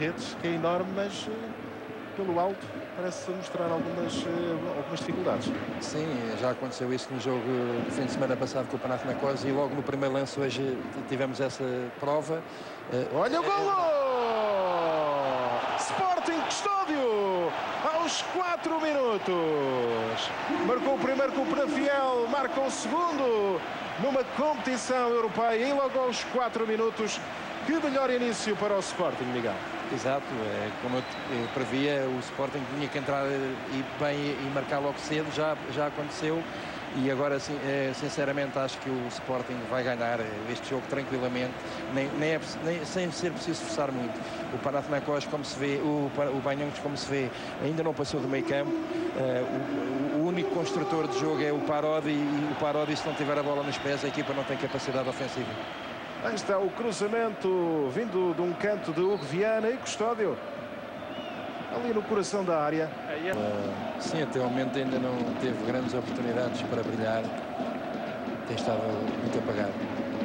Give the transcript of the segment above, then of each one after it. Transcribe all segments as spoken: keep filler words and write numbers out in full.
guarda-redes, que é enorme, mas pelo alto parece mostrar algumas, algumas dificuldades. Sim, já aconteceu isso no jogo do fim de semana passado com o Panathinaikos e logo no primeiro lance hoje tivemos essa prova. Olha o golo! Sporting Custódio! Aos quatro minutos. Marcou o primeiro com o Penafiel, marca o segundo numa competição europeia e logo aos quatro minutos. Que melhor início para o Sporting, Miguel. Exato, é, como eu, eu previa, o Sporting tinha que entrar e bem e marcar logo cedo, já, já aconteceu. E agora, sinceramente, acho que o Sporting vai ganhar este jogo tranquilamente, nem, nem é, nem, sem ser preciso forçar muito. O Panathinaikos, como se vê, o, o Banhões, como se vê, ainda não passou do meio campo. Uh, o, o único construtor de jogo é o Parodi, e o Parodi, se não tiver a bola nos pés, a equipa não tem capacidade ofensiva. Aí está o cruzamento vindo de um canto de Hugo Viana e Custódio. Ali no coração da área. Uh, sim, até o momento ainda não teve grandes oportunidades para brilhar. Tem estado muito apagado.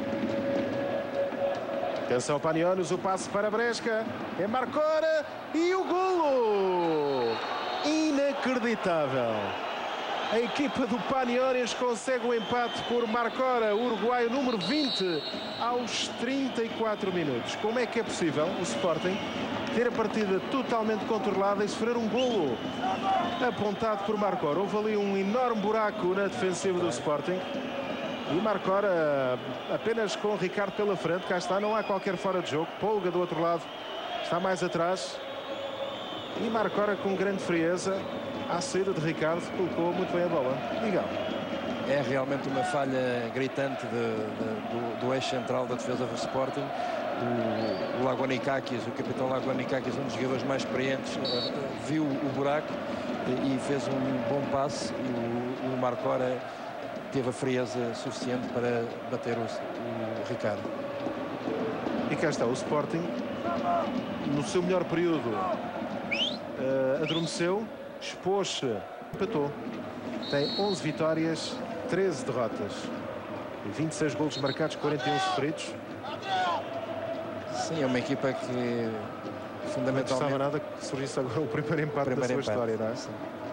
Atenção, Panionios, o passe para Bresca. É Marcora e o golo! Inacreditável. A equipa do Panionios consegue o empate por Marcora, o uruguaio número vinte, aos trinta e quatro minutos. Como é que é possível o Sporting ter a partida totalmente controlada e sofrer um golo apontado por Marcora? Houve ali um enorme buraco na defensiva do Sporting. E Marcora apenas com o Ricardo pela frente. Cá está, não há qualquer fora de jogo. Polga do outro lado está mais atrás. E Marcora com grande frieza, à saída de Ricardo, colocou muito bem a bola. Miguel. É realmente uma falha gritante de, de, do, do eixo central da defesa do Sporting. O, o Lagonikakis, o capitão Lagonikakis, um dos jogadores mais experientes, viu o buraco e fez um bom passe. E o, o Marcora teve a frieza suficiente para bater o, o Ricardo. E cá está o Sporting, no seu melhor período, uh, adormeceu, expôs-se, empatou. Tem onze vitórias, treze derrotas, vinte e seis golos marcados, quarenta e um sofridos. Sim, é uma equipa que fundamentalmente... Não estava nada que surgisse agora o primeiro empate primeiro da sua empate. história, não é? Sim.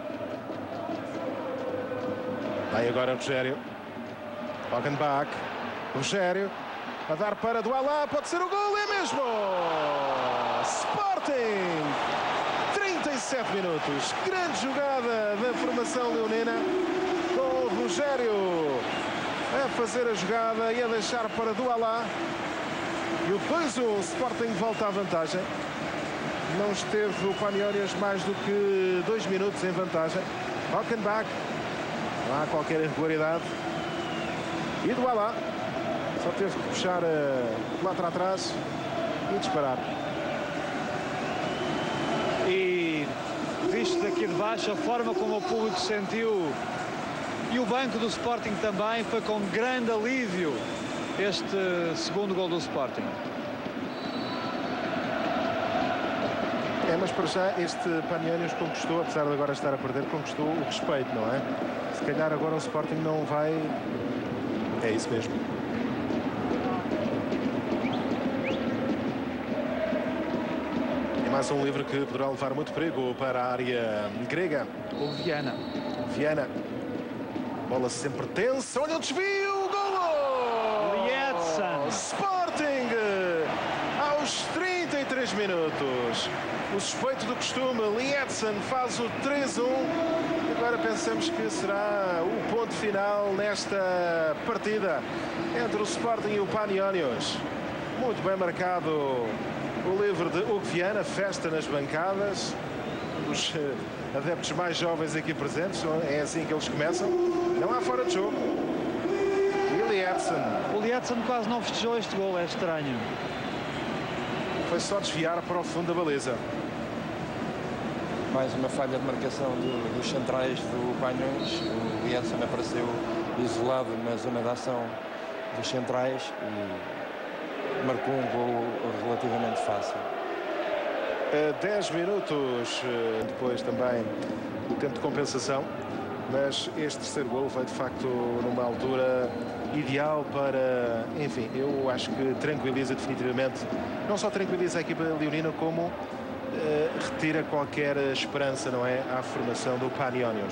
Vai agora o Rogério. Hogenbach. Rogério. A dar para Douala. Pode ser o gol. É mesmo! Sporting! trinta e sete minutos. Grande jogada da formação leonina. Com o Rogério a fazer a jogada e a deixar para Douala. E o dois a um. Sporting volta à vantagem. Não esteve o Panionios mais do que dois minutos em vantagem. Hogenbach. Não há qualquer irregularidade. E Douala só teve que puxar uh, lá para trás e disparar. E visto daqui de baixo, a forma como o público sentiu e o banco do Sporting também, foi com grande alívio este segundo gol do Sporting. É, mas para já este Panionios conquistou, apesar de agora estar a perder, conquistou o respeito, não é? Se calhar agora o Sporting não vai... É isso mesmo. É mais um livro que poderá levar muito perigo para a área grega. O Viana. Viana. Bola sempre tensa. Olha o desvio. Golo! Lietzen. Sporting! Aos trinta e três minutos. O suspeito do costume, Lietzen, faz o três a um. Agora pensamos que será o ponto final nesta partida entre o Sporting e o Panionios. Muito bem marcado o livro de Hugo Viana, festa nas bancadas. Os adeptos mais jovens aqui presentes, é assim que eles começam. Não há fora de jogo. E Lietzen. O Lietzen quase não festejou este gol, é estranho. Foi só desviar para o fundo da baliza. Mais uma falha de marcação do, dos centrais do Banhões. O Lietzen apareceu isolado na zona de ação dos centrais e marcou um gol relativamente fácil. dez minutos depois também o tempo de compensação, mas este terceiro golo foi de facto numa altura ideal para, enfim, eu acho que tranquiliza definitivamente, não só tranquiliza a equipa leonina, como uh, retira qualquer esperança, não é, à formação do Panionios.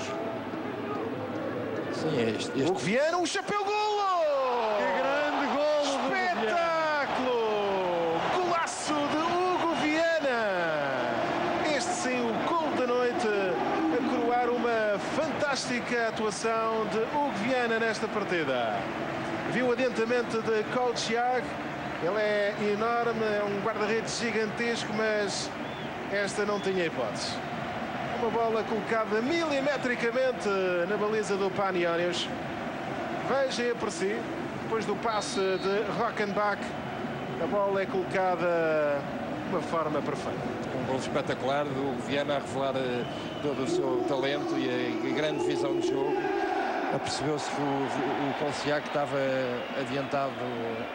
Sim, é este, este... Hugo Viana, um chapéu golo! Que grande golo do Espetáculo! Golaço de Hugo Viana! Este sim, o gol da noite, a coroar uma fantástica atuação de Hugo Viana nesta partida. Viu o adiantamento de Kolciak. Ele é enorme, é um guarda-redes gigantesco, mas esta não tinha hipótese. Uma bola colocada milimetricamente na baliza do Panionios. Veja e aprecie, depois do passe de Rockenbach, a bola é colocada de uma forma perfeita. Um gol espetacular do Hugo Viana a revelar uh, todo o seu talento e a, a grande visão de jogo. Percebeu-se que o, o Kolciak estava adiantado